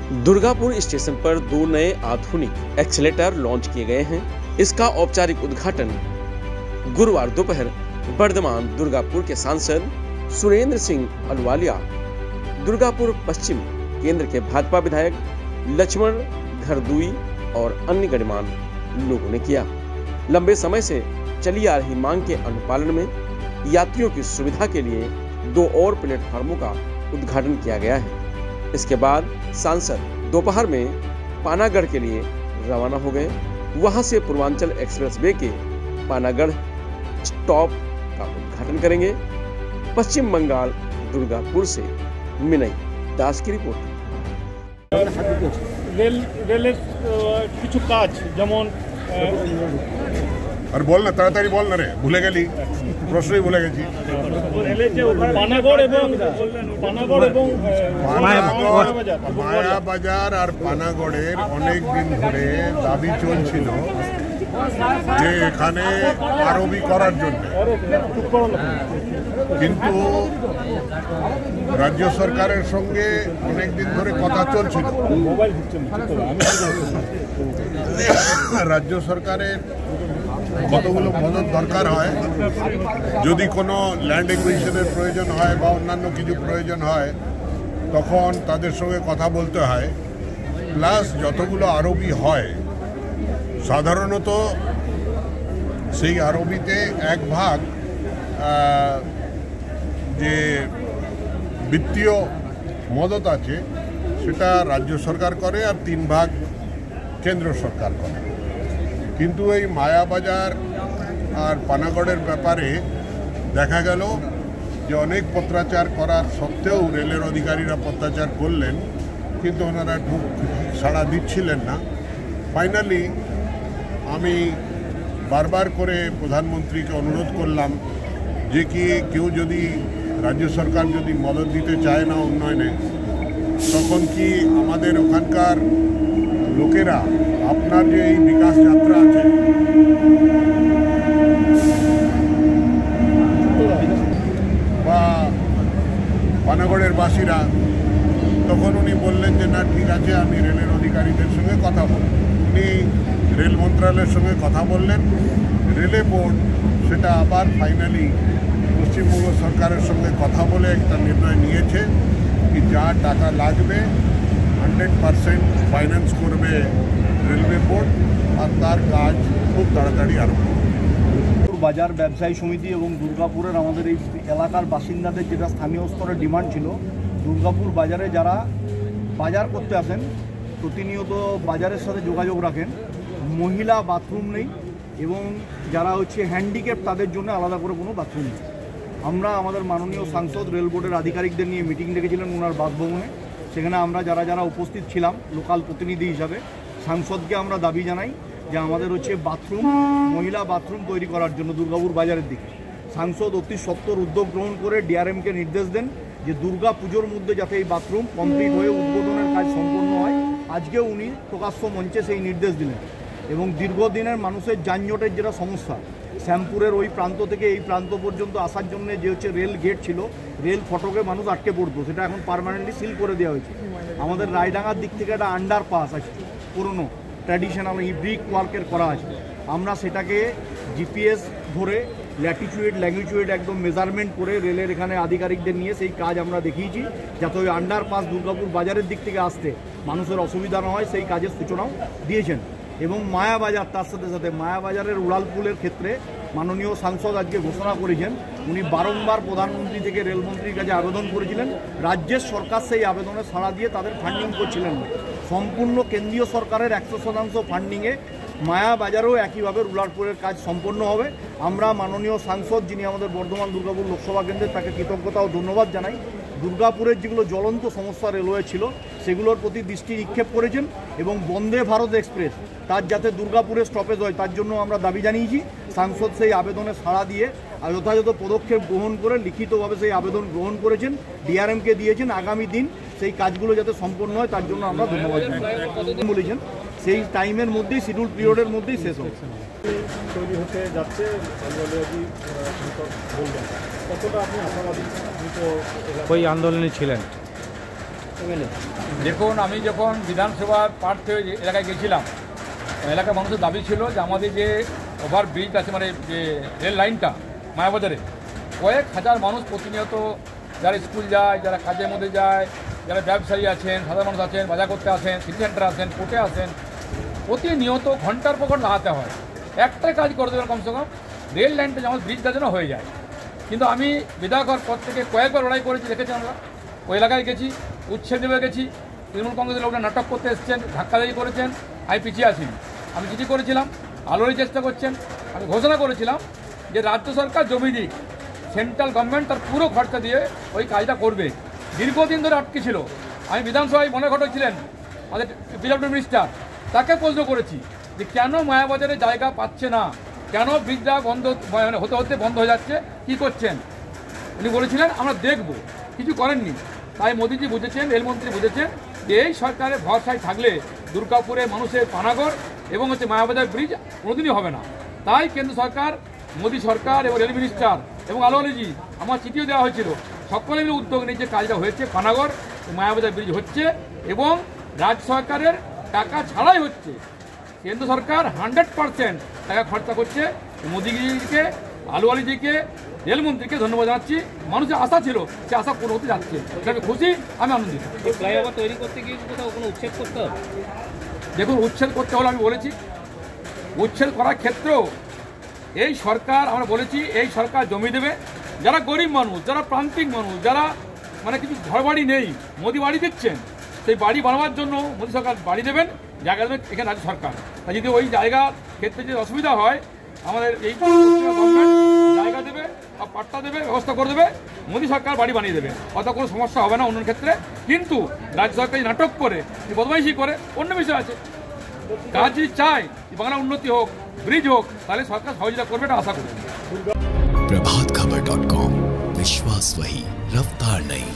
Durgapur station पर 2 नए आधुनिक एक्सीलेटर लॉन्च किए गए हैं। इसका औपचारिक उद्घाटन गुरुवार दोपहर वर्धमान दुर्गापुर के सांसद सुरेंद्र सिंह अहलुवालिया, दुर्गापुर पश्चिम केंद्र के भाजपा विधायक लक्ष्मण घरदुई और अन्य गणमान्य लोगों ने किया। लंबे समय से चली आ रही मांग के अनुपालन में यात्रियों की सुविधा के लिए 2 और प्लेटफार्मों का उद्घाटन किया गया है। इसके बाद सांसद दोपहर में पानागढ़ के लिए रवाना हो गए। वहां से पूर्वांचल एक्सप्रेसवे के पानागढ़ स्टॉप का उद्घाटन करेंगे। पश्चिम बंगाल दुर्गापुर से मिनई दास की रिपोर्ट। রেলের কিছু কাজ যেমন আর বল না, তাড়াতাড়ি বল না রে, ভুলে গেলি, প্রশ্নই ভুলে গেছি। পানাগড় এবং মায়াবাজার আর পানাগড়ের অনেক দিন ধরে দাবি চলছিল যে এখানে আরবি করার জন্য, কিন্তু রাজ্য সরকারের সঙ্গে অনেক দিন ধরে কথা চলছিল। রাজ্য সরকারের কতগুলো মদত দরকার হয়, যদি কোনো ল্যান্ড একুইশনের প্রয়োজন হয় বা অন্যান্য কিছু প্রয়োজন হয় তখন তাদের সঙ্গে কথা বলতে হয়। প্লাস যতগুলো আরবি হয় সাধারণত সেই আরবিতে 1 ভাগ যে বিত্তীয় মদত আছে সেটা রাজ্য সরকার করে আর 3 ভাগ কেন্দ্র সরকার করে। কিন্তু এই মায়াবাজার আর পানাগড়ের ব্যাপারে দেখা গেল যে অনেক পত্রাচার করার সত্ত্বেও রেলের অধিকারীরা পত্রাচার করলেন, কিন্তু ওনারা সাড়া দিচ্ছিলেন না। ফাইনালি আমি বারবার করে প্রধানমন্ত্রীকে অনুরোধ করলাম যে কি কেউ যদি রাজ্য সরকার যদি মদত দিতে চায় না উন্নয়নে, তখন কি আমাদের ওখানকার লোকেরা আপনার যে এই বিকাশ যাত্রা আছে বা পানাগড়ের বাসীরা, তখন উনি বললেন যে না ঠিক আছে, আমি রেলের অধিকারীদের সঙ্গে কথা বলব। উনি রেল মন্ত্রণালয়ের সঙ্গে কথা বললেন। রেলে বোর্ড সেটা আবার ফাইনালি পশ্চিমবঙ্গ সরকারের সঙ্গে কথা বলে একটা নির্ণয় নিয়েছে কি যা টাকা লাগবে 100% ফাইন্যান্স করবে রেলওয়ে বোর্ড, আর তার কাজ খুব তাড়াতাড়ি আরম্ভ হবে। বাজার ব্যবসায়ী সমিতি এবং দুর্গাপুরের আমাদের এই এলাকার বাসিন্দাদের যেটা স্থানীয় স্তরের ডিমান্ড ছিল, দুর্গাপুর বাজারে যারা বাজার করতে আসেন প্রতিনিয়ত বাজারের সাথে যোগাযোগ রাখেন, মহিলা বাথরুম নেই এবং যারা হ্যান্ডিক্যাপ তাদের জন্য আলাদা করে কোনো বাথরুম নেই। আমরা আমাদের মাননীয় সাংসদ রেল বোর্ডের আধিকারিকদের নিয়ে মিটিং ডেকেছিলেন ওনার বাসভবনে। সেখানে আমরা যারা উপস্থিত ছিলাম লোকাল প্রতিনিধি হিসাবে সাংসদকে আমরা দাবি জানাই যে আমাদের বাথরুম, মহিলা বাথরুম তৈরি করার জন্য দুর্গাপুর বাজারের দিকে। সাংসদ অতি সত্বর উদ্যোগ গ্রহণ করে ডিআরএমকে নির্দেশ দেন যে দুর্গা পুজোর মধ্যে যাতে এই বাথরুম কমপ্লিট হয়ে উদ্বোধনের কাজ সম্পন্ন হয়। আজকেও উনি প্রকাশ্য মঞ্চে সেই নির্দেশ দিলেন। এবং দীর্ঘদিনের মানুষের যানজটের যেটা সমস্যা, শ্যামপুরের ওই প্রান্ত থেকে এই প্রান্ত পর্যন্ত আসার জন্য যে রেল গেট ছিল, রেল ফটকে মানুষ আটকে পড়তো, সেটা এখন পার্মানেন্টলি সিল করে দেওয়া হয়েছে। আমাদের রায়ডাঙ্গার দিক থেকে একটা আন্ডারপাস আছে পুরনো ট্র্যাডিশনাল ব্রিক ওয়ার্কের করা আছে। আমরা সেটাকে জিপিএস ধরে ল্যাটিটিউড ল্যাঙ্গুইটিউড একদম মেজারমেন্ট করে রেলের এখানে আধিকারিকদের নিয়ে সেই কাজ আমরা দেখিয়েছি, যাতে ওই আন্ডারপাস দুর্গাপুর বাজারের দিক থেকে আসতে মানুষের অসুবিধা না হয়, সেই কাজের সূচনাও দিয়েছেন। এবং মায়াবাজার, তার সাথে সাথে মায়াবাজারের উড়ালপুলের ক্ষেত্রে মাননীয় সাংসদ আজকে ঘোষণা করেছেন, উনি বারংবার প্রধানমন্ত্রী থেকে রেলমন্ত্রীর কাছে আবেদন করেছিলেন। রাজ্যের সরকার সেই আবেদনে সাড়া দিয়ে তাদের ফান্ডিং করছিলেন না। সম্পূর্ণ কেন্দ্রীয় সরকারের 100% ফান্ডিংয়ে মায়াবাজারেও একইভাবে উড়ালপুলের কাজ সম্পন্ন হবে। আমরা মাননীয় সাংসদ যিনি আমাদের বর্ধমান দুর্গাপুর লোকসভা কেন্দ্রের, তাকে কৃতজ্ঞতা ও ধন্যবাদ জানাই। দুর্গাপুরের যেগুলো জ্বলন্ত সমস্যা রেলওয়ে ছিল সেগুলোর প্রতি দৃষ্টি নিক্ষেপ করেছেন এবং বন্দে ভারত এক্সপ্রেস তার যাতে দুর্গাপুরে স্টপেজ হয় তার জন্য আমরা দাবি জানিয়েছি। সাংসদ সেই আবেদনে সাড়া দিয়ে যথাযথ পদক্ষেপ গ্রহণ করে লিখিতভাবে সেই আবেদন গ্রহণ করেছেন, ডিআরএমকে দিয়েছেন। আগামী দিন সেই কাজগুলো যাতে সম্পন্ন হয় তার জন্য আমরা ধন্যবাদ জানাই বলেছেন। সেই টাইমের মধ্যেই, শিডিউল পিরিয়ডের মধ্যেই শেষ হবে। তৈরি হতে যাচ্ছে কতটা আপনি আশাবাদী? ওই আন্দোলনে ছিলেন। দেখুন, আমি যখন বিধানসভা প্রার্থী হয়ে এলাকায় গেছিলাম, এলাকার মানুষের দাবি ছিল যে আমাদের যে ওভার ব্রিজ আছে, মানে যে রেল লাইনটা মায়াবাজারে, কয়েক হাজার মানুষ প্রতিনিয়ত যারা স্কুল যায়, যারা কাজের মধ্যে যায়, যারা ব্যবসায়ী আছেন, সাধারণ মানুষ আছেন, বাজার করতে আসেন, সিটি সেন্টারে আসেন, কোর্টে আসেন, প্রতিনিয়ত ঘন্টার পর ঘন্টা লাগাতে হয়। একটাই কাজ করে দেবেন, কমসে কম রেল লাইনটা যেমন ব্রিজটা যেন হয়ে যায়। কিন্তু আমি বিধায়ক হওয়ার পর থেকে কয়েকবার লড়াই করেছি, দেখেছি আমরা। ওই এলাকায় গেছি, উচ্ছেদ দেবে গেছি, তৃণমূল কংগ্রেসের লোকরা নাটক করতে এসছেন, ধাক্কাধাক্কি করেছেন, আমি পিছিয়ে আসিনি। আমি চিঠি করেছিলাম, আলোরই চেষ্টা করছেন। আমি ঘোষণা করেছিলাম যে রাজ্য সরকার জমি দিক, সেন্ট্রাল গভর্নমেন্ট তার পুরো খরচা দিয়ে ওই কাজটা করবে। দীর্ঘদিন ধরে আটকে ছিল। আমি বিধানসভায় মনে ঘটক ছিলেন আমাদের পিডব্লিউডি মিনিস্টার, তাকে প্রশ্ন করেছি যে কেন মায়াবাজারে জায়গা পাচ্ছে না, কেন ব্রিজটা বন্ধ হতে হতে বন্ধ হয়ে যাচ্ছে, কী করছেন? উনি বলেছিলেন আমরা দেখব, কিছু করেননি। তাই মোদিজি বুঝেছেন, রেলমন্ত্রী বুঝেছেন যে এই সরকারের ভরসায় থাকলে দুর্গাপুরে মানুষের পানাগড় এবং মায়াবাজার ব্রিজ কোনোদিনই হবে না। তাই কেন্দ্র সরকার, মোদী সরকার এবং রেল মিনিস্টার এবং আলোয়ালিজি আমার চিঠিও দেওয়া হয়েছিল, সকলে মিলে উদ্যোগ নিয়ে যে কাজটা হয়েছে, পানাগড় মায়াবাজার ব্রিজ হচ্ছে এবং রাজ্য সরকারের টাকা ছাড়াই হচ্ছে। কেন্দ্র সরকার 100% টাকা খরচা করছে। মোদিজিকে, আলুওয়ালিজিকে, রেলমন্ত্রীকে ধন্যবাদ জানাচ্ছি। মানুষের আশা ছিল, সে আশা পূরণ হতে যাচ্ছে। আমি খুশি, আমি আনন্দিত। ফ্লাইওভার তৈরি করতে গিয়ে কোথাও কোনো উচ্ছেদ করতে হবে? দেখুন, উচ্ছেদ করতে হলে আমি বলেছি, উচ্ছেদ করার ক্ষেত্রেও এই সরকার, আমরা বলেছি এই সরকার জমি দেবে। যারা গরিব মানুষ, যারা প্রান্তিক মানুষ, যারা মানে কিছু ঘর বাড়ি নেই, মোদি বাড়ি দিচ্ছেন, সেই বাড়ি বানাবার জন্য মোদি সরকার বাড়ি দেবেন, জায়গা দেবেন এখানে রাজ্য সরকার। তাই যদি ওই জায়গার ক্ষেত্রে যদি অসুবিধা হয়, আমাদের এই গভর্নমেন্ট জায়গা দেবে, পাট্টা দেবে, ব্যবস্থা করে দেবে, মোদি সরকার বাড়ি বানিয়ে দেবে। অত কোনো সমস্যা হবে না অন্য ক্ষেত্রে। কিন্তু রাজ্য সরকার নাটক করে, বদমাইশি করে, অন্য বিষয় আছে। কাজ যদি চায় বাংলা উন্নতি হোক, ব্রিজ হোক, তাহলে সরকার সহযোগিতা করবে, এটা আশা করি। प्रभातखबर.com, विश्वास वही, रफ्तार नहीं।